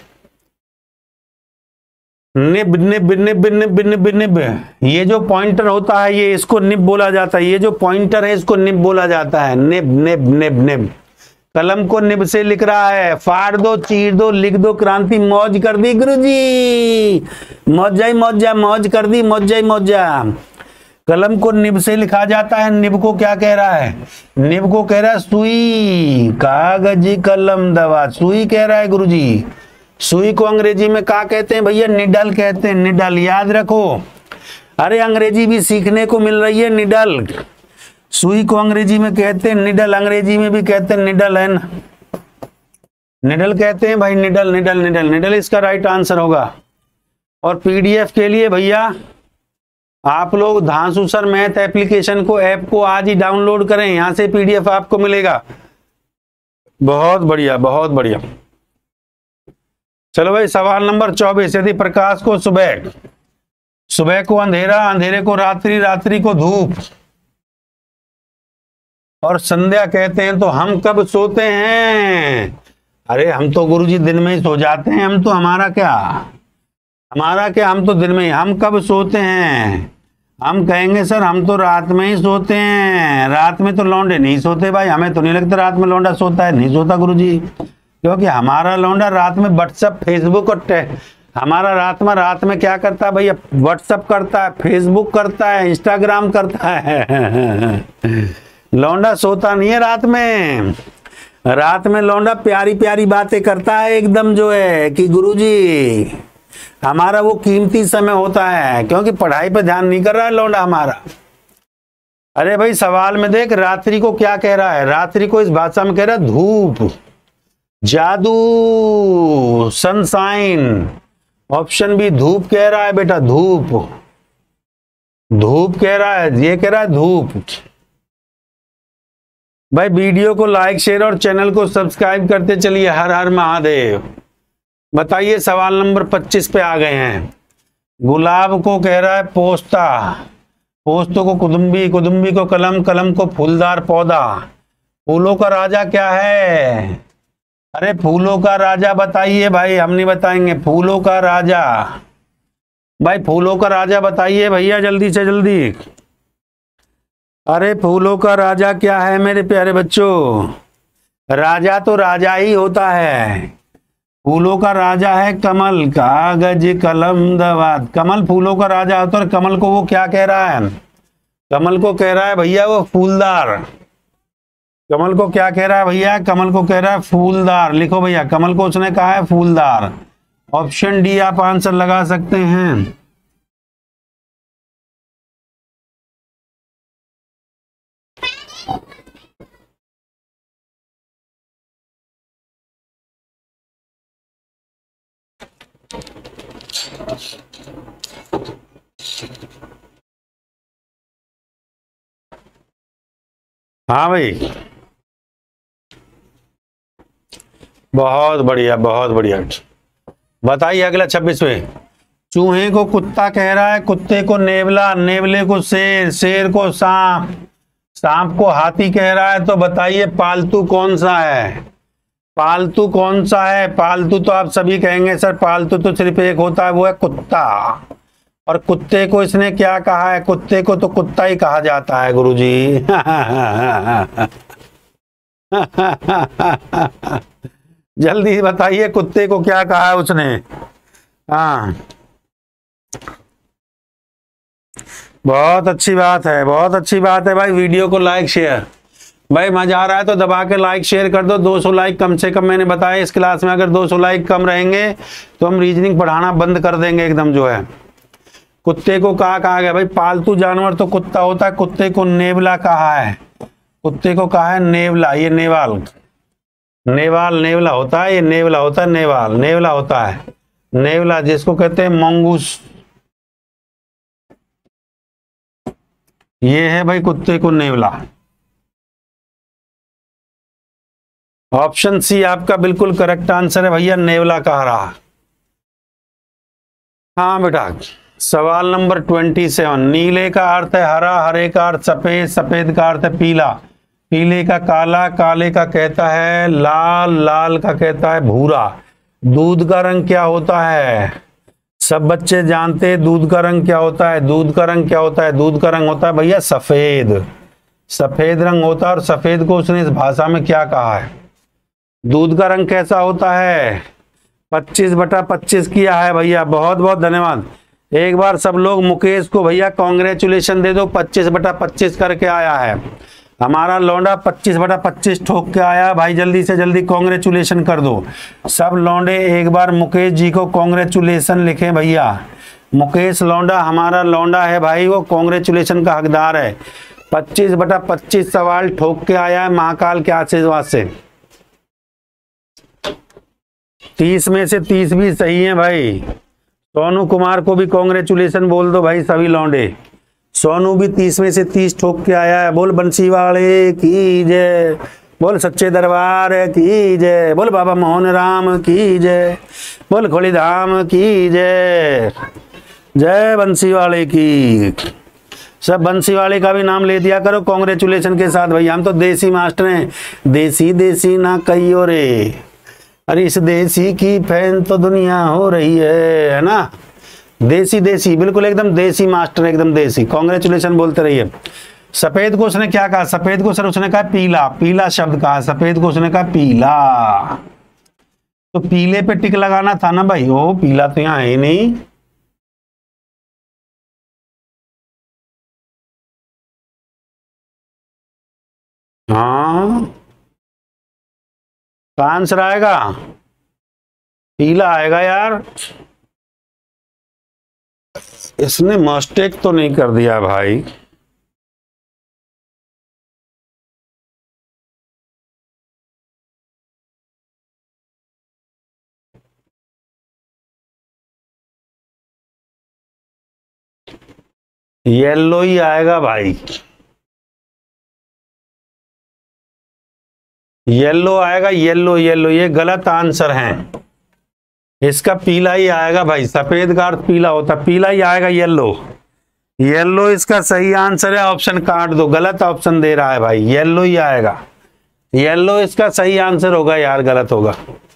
nib nib nib nib nib nib. ये जो पॉइंटर होता है ये, इसको निब बोला जाता है। ये जो पॉइंटर है इसको निब बोला जाता है, निब निब निब निब। कलम को निब से लिख रहा है। फाड़ दो, चीर दो, लिख दो, क्रांति मौज कर दी गुरुजी, मौजा ही मौजा, मौज कर दी, मौजा ही मौजा। कलम को निब से लिखा जाता है। निब को क्या कह रहा है? निब को कह रहा है सुई, कागज कलम दवा, सुई कह रहा है गुरुजी। सुई को अंग्रेजी में क्या कहते हैं भैया? निडल कहते हैं, निडल, याद रखो। अरे अंग्रेजी भी सीखने को मिल रही है, निडल। सुई को अंग्रेजी में कहते हैं निडल, अंग्रेजी में भी कहते हैं निडल, है ना, निडल कहते हैं भाई, निडल निडल निडल निडल इसका राइट आंसर होगा। और पीडीएफ के लिए भैया आप लोग धांसू सर मैथ एप्लीकेशन को, ऐप को आज ही डाउनलोड करें, यहां से पीडीएफ आपको मिलेगा। बहुत बढ़िया, बहुत बढ़िया। चलो भाई सवाल नंबर 24, यदि प्रकाश को सुबह, सुबह को अंधेरा, अंधेरे को रात्रि, रात्रि को धूप और संध्या कहते हैं तो हम कब सोते हैं? अरे हम तो गुरुजी दिन में ही सो जाते हैं, हम तो, हमारा क्या, हम तो दिन में ही। हम कब सोते हैं? हम कहेंगे सर हम तो रात में ही सोते हैं। रात में तो लौंडे नहीं सोते भाई, हमें तो नहीं लगता रात में लौंडा सोता है, नहीं सोता गुरुजी, क्योंकि हमारा लौंडा रात में व्हाट्सअप, फेसबुक और हमारा रात में क्या करता है भैया? व्हाट्सअप करता है, फेसबुक करता है, इंस्टाग्राम करता है। लौंडा सोता नहीं है रात में। रात में लौंडा प्यारी प्यारी बातें करता है एकदम, जो है कि गुरुजी हमारा वो कीमती समय होता है, क्योंकि पढ़ाई पे ध्यान नहीं कर रहा है लौंडा हमारा। अरे भाई सवाल में देख, रात्रि को क्या कह रहा है? रात्रि को इस भाषा में कह रहा है धूप, जादू, सनशाइन। ऑप्शन बी धूप कह रहा है बेटा, धूप, धूप कह रहा है, ये कह रहा है धूप। भाई वीडियो को लाइक, शेयर और चैनल को सब्सक्राइब करते चलिए। हर हर महादेव। बताइए सवाल नंबर 25 पे आ गए हैं। गुलाब को कह रहा है पोस्ता, पोस्तों को कुदुम्बी, कुदुम्बी को कलम, कलम को फूलदार पौधा। फूलों का राजा क्या है? अरे फूलों का राजा बताइए भाई, हम नहीं बताएंगे। फूलों का राजा भाई, फूलों का राजा बताइए भैया, जल्दी से जल्दी। अरे फूलों का राजा क्या है मेरे प्यारे बच्चों? राजा तो राजा ही होता है। फूलों का राजा है कमल, कागज कलम दवात। कमल फूलों का राजा होता है। कमल को वो क्या कह रहा है? कमल को कह रहा है भैया वो फूलदार। कमल को क्या कह रहा है भैया? कमल को कह रहा है फूलदार। लिखो भैया, कमल को उसने कहा है फूलदार। ऑप्शन डी आप आंसर लगा सकते हैं। हाँ भाई, बहुत बढ़िया, बहुत बढ़िया। बताइए अगला 26वें। चूहे को कुत्ता कह रहा है, कुत्ते को नेवला, नेवले को शेर, शेर को सांप, सांप को हाथी कह रहा है। तो बताइए पालतू कौन सा है? पालतू कौन सा है? पालतू तो आप सभी कहेंगे सर पालतू तो सिर्फ एक होता है, वो है कुत्ता। और कुत्ते को इसने क्या कहा है? कुत्ते को तो कुत्ता ही कहा जाता है गुरुजी। जल्दी बताइए कुत्ते को क्या कहा है उसने? हाँ, बहुत अच्छी बात है, बहुत अच्छी बात है भाई। वीडियो को लाइक शेयर, भाई मजा आ रहा है तो दबा के लाइक शेयर कर दो। 200 लाइक कम से कम मैंने बताया इस क्लास में। अगर 200 लाइक कम रहेंगे तो हम रीजनिंग पढ़ाना बंद कर देंगे एकदम, जो है। कुत्ते को कहा गया भाई? पालतू जानवर तो कुत्ता होता है। कुत्ते को नेवला कहा है, कुत्ते को कहा है नेवला। ये नेवाल, नेवाल नेवला होता है, ये नेवला होता है, नेवाल नेवला होता है। नेवला जिसको कहते हैं मंगूस, ये है भाई कुत्ते को नेवला। ऑप्शन सी आपका बिल्कुल करेक्ट आंसर है भैया, नेवला कह रहा। हाँ बेटा, सवाल नंबर 27। नीले का अर्थ है हरा, हरे का अर्थ सफेद, सफेद का अर्थ है पीला, पीले का काला, काले का कहता है लाल, लाल का कहता है भूरा। दूध का रंग क्या होता है? सब बच्चे जानते हैं दूध का रंग क्या होता है। दूध का रंग क्या होता है? दूध का रंग होता है भैया सफेद, सफेद रंग होता है। और सफेद को उसने इस भाषा में क्या कहा है? दूध का रंग कैसा होता है? 25/25 किया है भैया, बहुत बहुत धन्यवाद। एक बार सब लोग मुकेश को भैया कॉन्ग्रेचुलेशन दे दो, 25/25 करके आया है हमारा लौंडा, 25/25 ठोक के आया भाई। जल्दी से जल्दी कॉन्ग्रेचुलेशन कर दो सब लौंडे, एक बार मुकेश जी को कॉन्ग्रेचुलेशन लिखें भैया। मुकेश लौंडा हमारा लौंडा है भाई, वो कॉन्ग्रेचुलेशन का हकदार है। 25/25 सवाल ठोक के आया है महाकाल के आशीर्वाद से। 30 में से 30 भी सही है भाई। सोनू कुमार को भी कॉन्ग्रेचुलेशन बोल दो भाई सभी लौंडे। सोनू भी 30 में से 30 ठोक के आया है। बोल बंसी वाले की जय, बोल सच्चे दरबार की जय, बोल बाबा मोहन राम की जय, बोल खोली धाम की जय, जय बंसी वाले की। सब बंसी वाले का भी नाम ले दिया करो कॉन्ग्रेचुलेशन के साथ भैया। हम तो देसी मास्टर हैं, देसी देसी ना कहियो रे, अरे इस देसी की फैन तो दुनिया हो रही है ना। देसी देसी बिल्कुल एकदम देसी मास्टर, एकदम देसी। कॉन्ग्रेचुलेशन बोलते रहिए। सफेद को उसने क्या कहा? सफेद को सर उसने कहा पीला, पीला शब्द कहा सफेद को उसने कहा पीला। तो पीले पे टिक लगाना था ना भाई। ओ पीला तो यहाँ है ही नहीं। हाँ का आंसर आएगा पीला आएगा यार। इसने मिस्टेक तो नहीं कर दिया भाई। येलो ही आएगा भाई, येलो आएगा, येलो येलो। ये गलत आंसर है, इसका पीला ही आएगा भाई। सफेद का अर्थ पीला होता, पीला ही आएगा येलो। येलो इसका सही आंसर है। ऑप्शन काट दो, गलत ऑप्शन दे रहा है भाई। येलो ही आएगा, येलो इसका सही आंसर होगा यार, गलत होगा।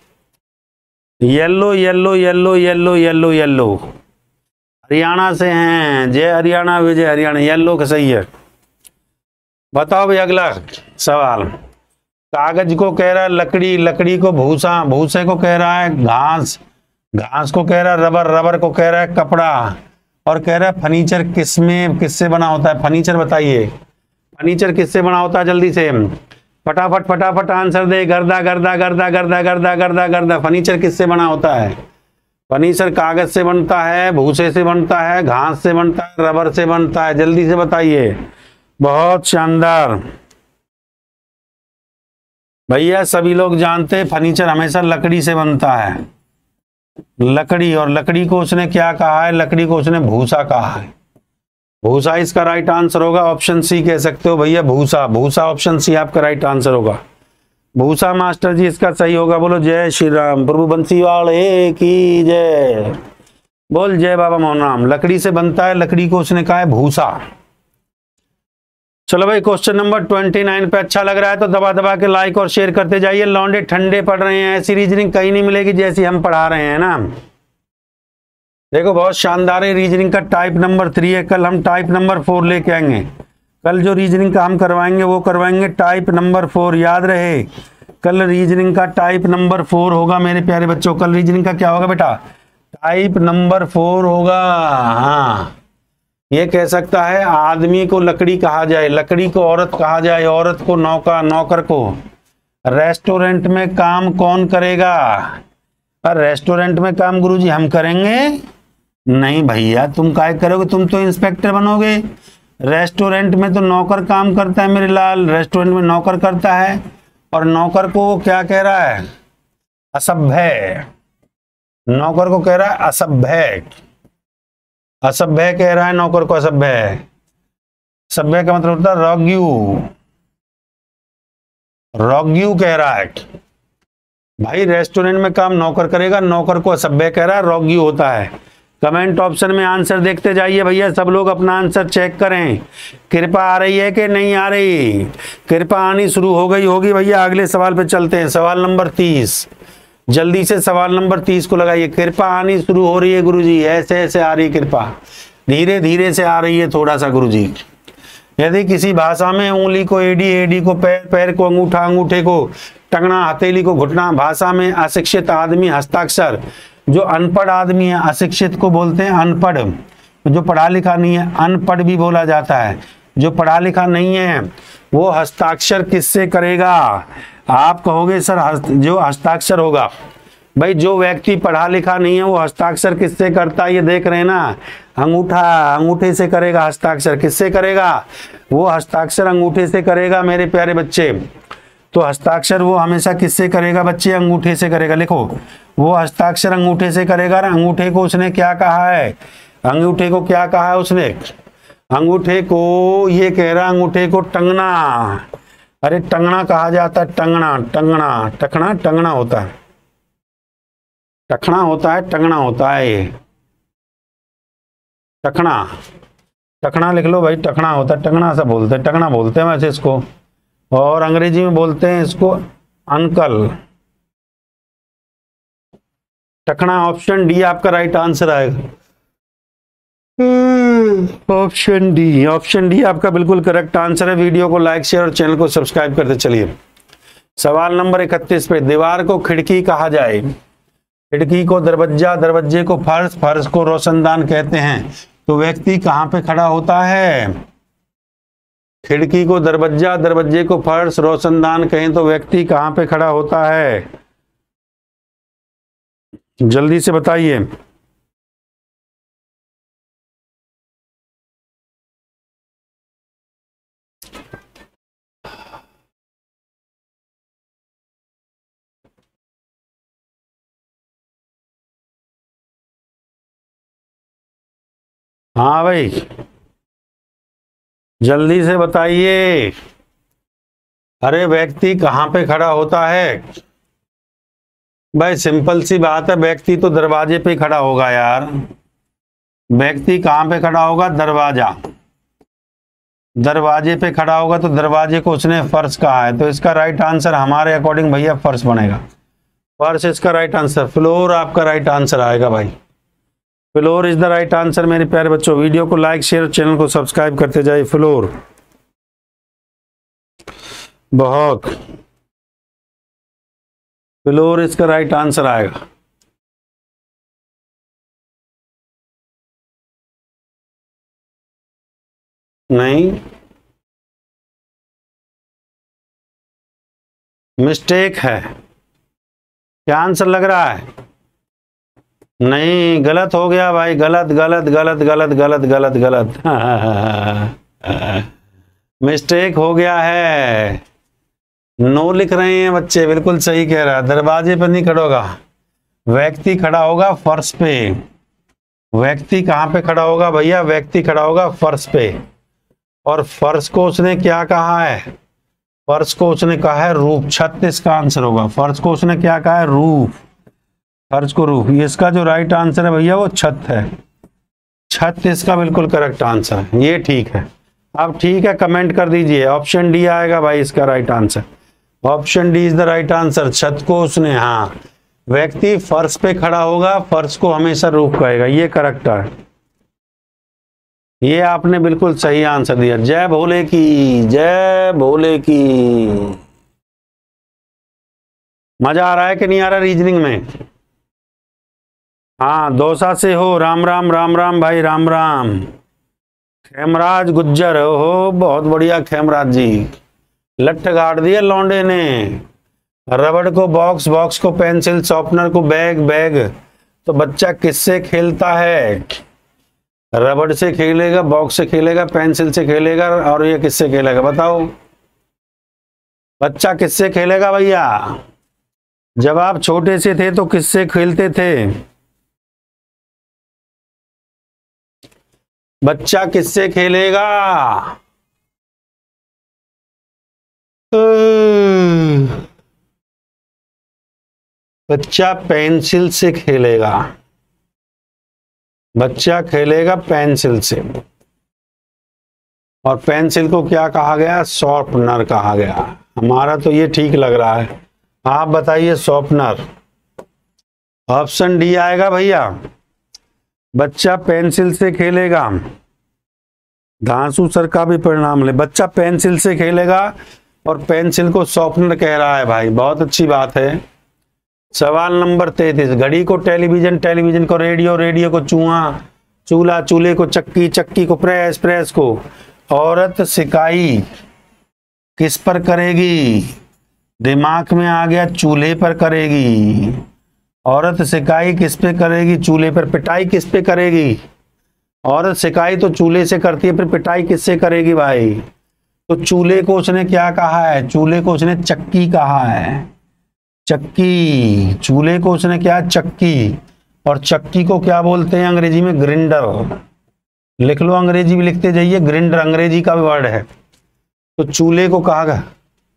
Yellow yellow yellow yellow yellow yellow. Haryana से हैं, जय हरियाणा विजय हरियाणा। येलो का सही है। बताओ भाई अगला सवाल। कागज को कह रहा है लकड़ी, लकड़ी को भूसा, भूसे को कह रहा है घास, घास को कह रहा है रबर, रबर को कह रहा है कपड़ा, और कह रहा है फर्नीचर किसमें किससे बना होता है? फर्नीचर बताइए, फर्नीचर किससे बना होता है? जल्दी से फटाफट फटाफट आंसर दे। गर्दा गर्दा गर्दा गर्दा गर्दा गर्दा गर्दा। फर्नीचर किससे बना होता है? फर्नीचर कागज से बनता है, भूसे से बनता है, घास से बनता है, रबर से बनता है। जल्दी से बताइए। बहुत शानदार भैया, सभी लोग जानते हैं फर्नीचर हमेशा लकड़ी से बनता है, लकड़ी। और लकड़ी को उसने क्या कहा है? लकड़ी को उसने भूसा कहा है। भूसा इसका राइट आंसर होगा। ऑप्शन सी कह सकते हो भैया, भूसा। भूसा ऑप्शन सी आपका राइट आंसर होगा। भूसा मास्टर जी इसका सही होगा। बोलो जय श्री राम, प्रभु बंसीवाल की जय, बोल जय बाबा मोहन राम। लकड़ी से बनता है, लकड़ी को उसने कहा है भूसा। चलो भाई क्वेश्चन नंबर 29 पे अच्छा लग रहा है तो दबा दबा के लाइक और शेयर करते जाइए। लौंडे ठंडे पड़ रहे हैं, ऐसी रीजनिंग कहीं नहीं मिलेगी जैसी हम पढ़ा रहे हैं ना। देखो बहुत शानदार है। रीजनिंग का टाइप नंबर 3 है, कल हम टाइप नंबर 4 लेके आएंगे। कल जो रीजनिंग का हम करवाएंगे वो करवाएंगे टाइप नंबर 4। याद रहे कल रीजनिंग का टाइप नंबर 4 होगा मेरे प्यारे बच्चों। कल रीजनिंग का क्या होगा बेटा? टाइप नंबर 4 होगा। हाँ, ये कह सकता है आदमी को लकड़ी कहा जाए, लकड़ी को औरत कहा जाए, औरत को नौका, नौकर को। रेस्टोरेंट में काम कौन करेगा? पर रेस्टोरेंट में काम गुरुजी हम करेंगे? नहीं भैया, तुम काय करोगे? तुम तो इंस्पेक्टर बनोगे। रेस्टोरेंट में तो नौकर काम करता है मेरे लाल, रेस्टोरेंट में नौकर करता है। और नौकर को क्या कह रहा है? असभ्य। नौकर को कह रहा है असभ्य, असभ्य कह रहा है नौकर को, असभ्य। सभ्य का मतलब होता है रोग्यू, रोग्यू कह रहा है भाई। रेस्टोरेंट में काम नौकर करेगा, नौकर को असभ्य कह रहा है, रोग्यू होता है। कमेंट ऑप्शन में आंसर देखते जाइए भैया, सब लोग अपना आंसर चेक करें। कृपा आ रही है कि नहीं आ रही? कृपा आनी शुरू हो गई होगी भैया। अगले सवाल पे चलते हैं, सवाल नंबर 30। जल्दी से सवाल नंबर 30 को लगाइए। कृपा आनी शुरू हो रही है गुरुजी, ऐसे ऐसे आ रही है कृपा, धीरे धीरे से आ रही है थोड़ा सा गुरुजी। यदि किसी भाषा में उंगली को एडी, एडी को पैर, पैर को अंगूठा, अंगूठे को टंगना, हथेली को घुटना, भाषा में अशिक्षित आदमी हस्ताक्षर, जो अनपढ़ आदमी है, अशिक्षित को बोलते हैं अनपढ़। जो पढ़ा लिखा नहीं है अनपढ़ भी बोला जाता है। जो पढ़ा लिखा नहीं है वो हस्ताक्षर किससे करेगा? आप कहोगे सर जो हस्ताक्षर होगा, भाई जो व्यक्ति पढ़ा लिखा नहीं है वो हस्ताक्षर किससे करता है? ये देख रहे हैं ना, अंगूठे से करेगा हस्ताक्षर। किससे करेगा? वो हस्ताक्षर अंगूठे से करेगा मेरे प्यारे बच्चे। तो हस्ताक्षर वो हमेशा किससे करेगा बच्चे? अंगूठे से करेगा। लिखो, वो हस्ताक्षर अंगूठे से करेगा। अंगूठे को उसने क्या कहा है? अंगूठे को क्या कहा है उसने? अंगूठे को ये कह रहा, अंगूठे को टंगना। अरे टंगना कहा जाता है, टंगना, टंगना, टखना, टंगना होता है, टखना होता है, टंगना होता है। ये टखना, टखना लिख लो भाई, टखना होता है, टंगना सा बोलते हैं, टंगना बोलते हैं वैसे इसको, और अंग्रेजी में बोलते हैं इसको अंकल। टखना। ऑप्शन डी आपका राइट आंसर आएगा। ऑप्शन डी, ऑप्शन डी आपका बिल्कुल करेक्ट आंसर है। वीडियो को लाइक शेयर और चैनल को सब्सक्राइब करते चलिए। सवाल नंबर 31 पे, दीवार को खिड़की कहा जाए, खिड़की को दरवाजा, दरवाजे को फर्श, फर्श को रोशनदान कहते हैं, तो व्यक्ति कहाँ पे खड़ा होता है? खिड़की को दरवाजा, दरवाजे को फर्श, रोशनदान कहें तो व्यक्ति कहाँ पे खड़ा होता है? जल्दी से बताइए। हाँ भाई, जल्दी से बताइए। अरे व्यक्ति कहाँ पे खड़ा होता है? भाई सिंपल सी बात है, व्यक्ति तो दरवाजे पे खड़ा होगा यार। व्यक्ति कहाँ पे खड़ा होगा? दरवाजा, दरवाजे पे खड़ा होगा, तो दरवाजे को उसने फर्श कहा है, तो इसका राइट आंसर हमारे अकॉर्डिंग भैया फर्श बनेगा। फर्श इसका राइट आंसर। फ्लोर आपका राइट आंसर आएगा भाई। Floor is the right answer मेरे प्यारे बच्चों। वीडियो को लाइक शेयर, चैनल को सब्सक्राइब करते जाइए। फ्लोर, बहुत, फ्लोर इसका राइट आंसर आएगा। नहीं, मिस्टेक है। क्या आंसर लग रहा है? नहीं, गलत हो गया भाई, गलत गलत गलत गलत गलत गलत गलत मिस्टेक हो गया है। नो लिख रहे हैं बच्चे, बिल्कुल सही कह रहा है। दरवाजे पर नहीं खड़ा होगा, व्यक्ति खड़ा होगा फर्श पे। व्यक्ति कहाँ पे खड़ा होगा भैया? व्यक्ति खड़ा होगा फर्श पे। और फर्श को उसने क्या कहा है? फर्श को उसने कहा है रूफ। छत इसका आंसर होगा। फर्श को उसने क्या कहा है? रूफ। फर्श को रूफ। इसका जो राइट आंसर है भैया वो छत है। छत इसका बिल्कुल करेक्ट आंसर है। ये ठीक है। अब ठीक है, कमेंट कर दीजिए। ऑप्शन डी आएगा भाई इसका right answer. Option D is the right answer. छत को उसने, हाँ, व्यक्ति फर्श पे खड़ा होगा, फर्श को हमेशा रूफ कहेगा। ये करेक्ट है। ये आपने बिल्कुल सही आंसर दिया। जय भोले की, जय भोले की। मजा आ रहा है कि नहीं आ रहा रीजनिंग में? हाँ, दौसा से हो। राम राम राम राम भाई, राम राम। खेमराज गुज्जर हो, बहुत बढ़िया खेमराज जी। लठ गाड़ दिया लौंडे ने। रबड़ को बॉक्स, बॉक्स को पेंसिल, शॉर्पनर को बैग, बैग। तो बच्चा किससे खेलता है? रबड़ से खेलेगा, बॉक्स से खेलेगा, पेंसिल से खेलेगा, और ये किससे खेलेगा बताओ? बच्चा किससे खेलेगा भैया? जब आप छोटे से थे तो किससे खेलते थे? बच्चा किससे खेलेगा? बच्चा पेंसिल से खेलेगा। बच्चा खेलेगा पेंसिल से। और पेंसिल को क्या कहा गया? शॉर्पनर कहा गया। हमारा तो ये ठीक लग रहा है। आप बताइए शॉर्पनर। ऑप्शन डी आएगा भैया। बच्चा पेंसिल से खेलेगा। धांसू सर का भी परिणाम ले। बच्चा पेंसिल से खेलेगा और पेंसिल को शॉर्पनर कह रहा है भाई। बहुत अच्छी बात है। सवाल नंबर 33, घड़ी को टेलीविजन, टेलीविजन को रेडियो, रेडियो को चूहा, चूल्हा, चूल्हे को चक्की, चक्की को प्रेस, प्रेस को औरत सिकाई किस पर करेगी? दिमाग में आ गया, चूल्हे पर करेगी। औरत सिकाई किस पे करेगी? चूल्हे पर। पिटाई किस पे करेगी? औरत सिकाई तो चूल्हे से करती है, फिर पिटाई किससे करेगी भाई? तो चूल्हे को उसने क्या कहा है? चूल्हे को उसने चक्की कहा है, चक्की। चूल्हे को उसने क्या? चक्की। और चक्की को क्या बोलते हैं अंग्रेजी में? ग्रिंडर। लिख लो, अंग्रेजी भी लिखते जाइए, ग्रिंडर अंग्रेजी का भी वर्ड है। तो चूल्हे को कहा गया,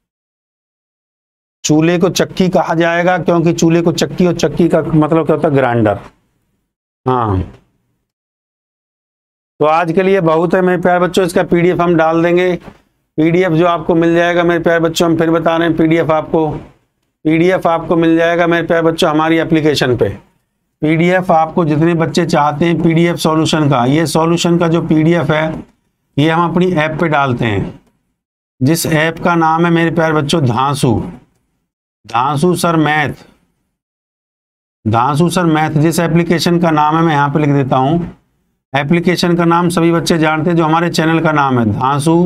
चूल्हे को चक्की कहा जाएगा, क्योंकि चूल्हे को चक्की, और चक्की का मतलब क्या होता है? ग्राइंडर। हाँ, तो आज के लिए बहुत है मेरे प्यारे बच्चों। इसका पीडीएफ हम डाल देंगे, पीडीएफ जो आपको मिल जाएगा मेरे प्यारे बच्चों, हम फिर बता रहे हैं, पीडीएफ आपको मिल जाएगा मेरे प्यारे बच्चों हमारी एप्लीकेशन पे। पीडीएफ आपको जितने बच्चे चाहते हैं पीडीएफ सॉल्यूशन का, ये सॉल्यूशन का जो पीडीएफ है ये हम अपनी ऐप पे डालते हैं, जिस ऐप का नाम है मेरे प्यारे बच्चों धांसू, धांसू सर मैथ, धांसू सर मैथ। जिस एप्लीकेशन का नाम है मैं यहाँ पे लिख देता हूँ, एप्लीकेशन का नाम सभी बच्चे जानते हैं, जो हमारे चैनल का नाम है धांसू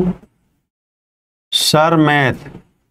सर मैथ।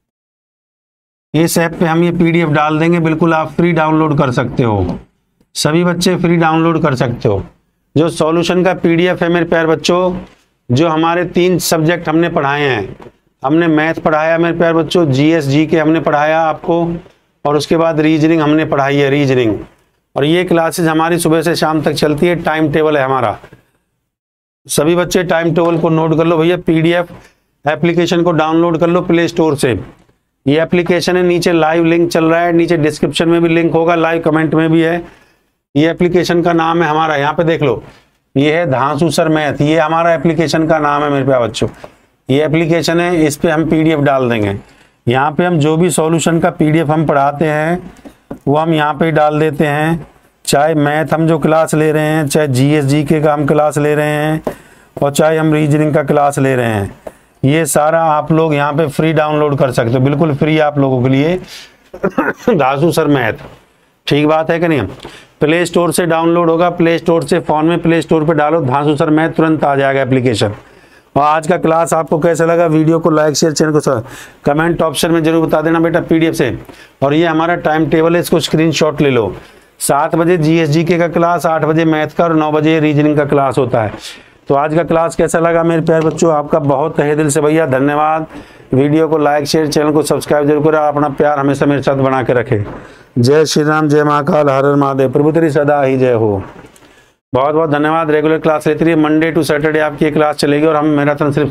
इस ऐप पे हम ये पीडीएफ डाल देंगे, बिल्कुल आप फ्री डाउनलोड कर सकते हो, सभी बच्चे फ्री डाउनलोड कर सकते हो। जो सॉल्यूशन का पीडीएफ है मेरे प्यारे बच्चों, जो हमारे 3 सब्जेक्ट हमने पढ़ाए हैं, हमने मैथ पढ़ाया मेरे प्यारे बच्चों, जीएस जीके हमने पढ़ाया आपको, और उसके बाद रीजनिंग हमने पढ़ाई है, रीजनिंग। और ये क्लासेज हमारी सुबह से शाम तक चलती है, टाइम टेबल है हमारा। सभी बच्चे टाइम टेबल को नोट कर लो भैया, पीडीएफ एप्लीकेशन को डाउनलोड कर लो प्ले स्टोर से। ये एप्लीकेशन है, नीचे लाइव लिंक चल रहा है, नीचे डिस्क्रिप्शन में भी लिंक होगा, लाइव कमेंट में भी है। ये एप्लीकेशन का नाम है हमारा, यहाँ पे देख लो, ये है धांसू सर मैथ, ये हमारा एप्लीकेशन का नाम है मेरे प्यारे बच्चों। ये एप्लीकेशन है, इस पे हम पीडीएफ डाल देंगे। यहाँ पे हम जो भी सॉल्यूशन का पीडीएफ हम पढ़ाते हैं वो हम यहाँ पे डाल देते हैं, चाहे मैथ हम जो क्लास ले रहे हैं, चाहे जीएस जीके का हम क्लास ले रहे हैं, और चाहे हम रीजनिंग का क्लास ले रहे हैं, ये सारा आप लोग यहाँ पे फ्री डाउनलोड कर सकते हो, बिल्कुल फ्री आप लोगों के लिए धांसू सर मैथ। ठीक बात है कि नहीं? प्ले स्टोर से डाउनलोड होगा, प्ले स्टोर से, फोन में प्ले स्टोर पे डालो धांसू सर मैथ, तुरंत आ जाएगा एप्लीकेशन। और आज का क्लास आपको कैसा लगा? वीडियो को लाइक शेयर, चैनल को कमेंट ऑप्शन में जरूर बता देना बेटा पीडीएफ से। और ये हमारा टाइम टेबल है, इसको स्क्रीनशॉट ले लो। 7 बजे जीएसजीके का क्लास, 8 बजे मैथ का, और 9 बजे रीजनिंग का क्लास होता है। तो आज का क्लास कैसा लगा मेरे प्यारे बच्चों? आपका बहुत तहे दिल से भैया धन्यवाद। वीडियो को लाइक शेयर, चैनल को सब्सक्राइब जरूर करें। अपना प्यार हमेशा मेरे साथ बना के रखें। जय श्री राम, जय महाकाल, हर हर महादेव, प्रभु तेरी सदा ही जय हो। बहुत बहुत धन्यवाद। रेगुलर क्लास लेती रहिए, मंडे टू सैटरडे आपकी ये क्लास चलेगी, और हम मैराथन सिर्फ